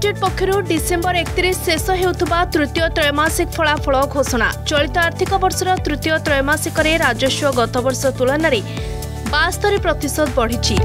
Limited पक्षरु December 31 शेष हेउथबा तृतीय त्रैमासिक फलाफल घोषणा। चलित आर्थिक वर्षर तृतीय त्रैमासिक राजस्व गत वर्ष तुलन में 72% बढ़ी।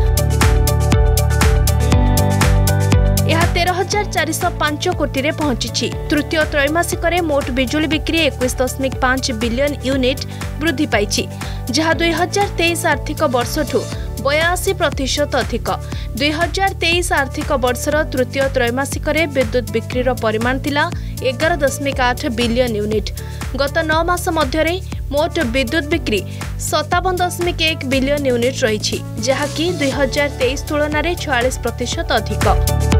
यह 13,405 कोटी रे पहुंची। तृतीय त्रैमासिक मोट बिजुली बिक्री 21.5 बिलियन यूनिट वृद्धि पाई, जहाँ 2023 आर्थिक वर्ष 82% अधिक। 2023 आर्थिक वर्षर तृतीय त्रैमासिक विद्युत बिक्री परिमाण थिला 11.8 बिलियन यूनिट। गत 9 मास मध्य मोट विद्युत बिक्री 57.1 बिलियन यूनिट रही, जहाँकि 2023 तुलन में 46% अधिक।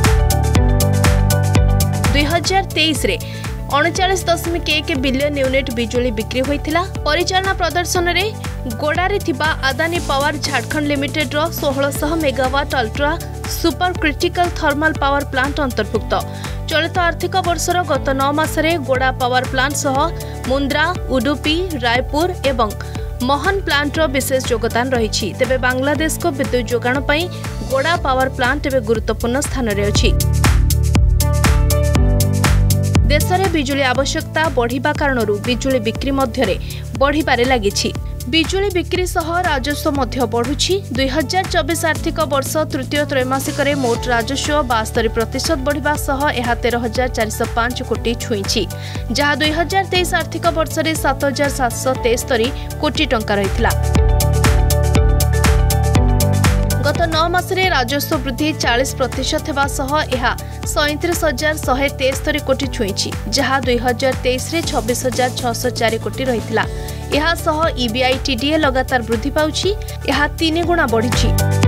2023 रे 39.1 बिलियन यूनिट बिजुली बिक्री होइथिला। परिचालना प्रदर्शन रे गोडारे थिबा अदानी पावर झारखंड लिमिटेड रो 1600 megawatt ultra super critical thermal power plant अंतर्भुक्त। चलित आर्थिक वर्षर गत 9 मासरे गोडा पावर प्लांट सह मुंद्रा, उडुपी, रायपुर एवं महन प्लांट रो विशेष योगदान रही। तेबे बांग्लादेश को विद्युत जोगाण पई गोडा पावर प्लांट एवं गुरुत्वपूर्ण स्थान रे अछि। देश में बिजुली आवश्यकता बढ़िबा कारणरू बिजुली बिक्री मध्य बढ़िबारे लागिछि। बिजुली बिक्री सह राजस्व मध्य बढ़ुछि। 2024 आर्थिक वर्ष तृतीय त्रैमासिक मोट राजस्व 72% बढ़िबा सह यह 13,405 कोटी छुईछि, जहाँ 2023 आर्थिक वर्ष 7,773 कोटी टंका रहितला। गत 9 मासरे राजस्व वृद्धि 40% हेबा सह यह 37,173 कोटी छुईछि, जहाँ 2023 रे 26,604 कोटी रहितला। यह सह EBITDA लगातार वृद्धि पाउछि, यह 3 गुणा बढ़िछि।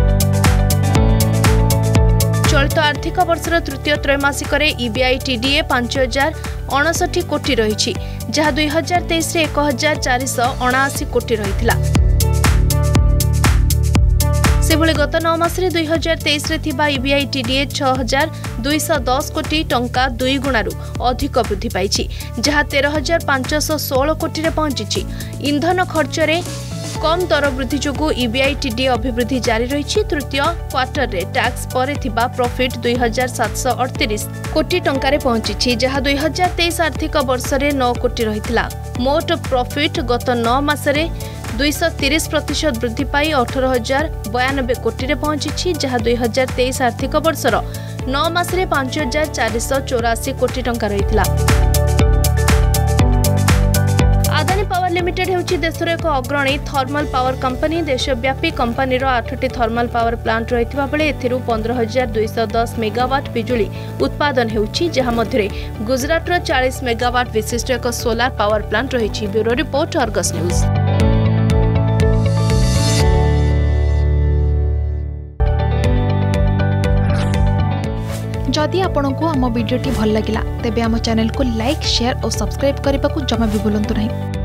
चलित आर्थिक वर्षर तृतीय त्रैमासिक EBITDA 5,059 कोटी रही, जहाँ 2023 रे 1,479 कोटी रहितला। सेभली गत 9 मासरे 2023 रे थिबा EBITDA 6,210 कोटी टंका 2 गुणारू अधिक वृद्धि पाइछि, जहाँ 13,516 कोटी रे पहुंची। ईंधन खर्च रे कम दर वृद्धि जोगु EBITDA अभिवृद्धि जारी रही। तृतीय क्वार्टर रे टैक्स परे थिबा प्रॉफिट 2,738 कोटी टंका रे पहुंची, जहाँ 2023 आर्थिक वर्ष रे 9 कोटी रहितला। मोट प्रॉफिट गत 9 मासरे 230% वृद्धि पाई 18,092 कोटी रे पहुंची, जहाँ 2023 आर्थिक वर्षर 9 मासरे 5,484 कोटी टंका रहितला। अदानी पावर लिमिटेड हेउची देशर एक अग्रणी थर्मल पावर कंपनी। देशव्यापी कंपनी 8टी थर्मल पावर प्लांट रहितबा बेले एथिरु 15,210 मेगावाट बिजुली उत्पादन हेउची, जहाँ मध्यरे गुजरात 40 मेगावाट विशिष्ट एक सोलार पावर प्लांट रहिछि। Bureau report, Argus news. जदि आपंक आम भिडी भल लगा तेब आम चैनल को लाइक, शेयर और सब्सक्राइब करने को जमा भी भूलु नहीं।